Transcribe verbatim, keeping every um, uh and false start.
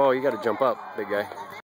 Oh, you got to jump up, big guy.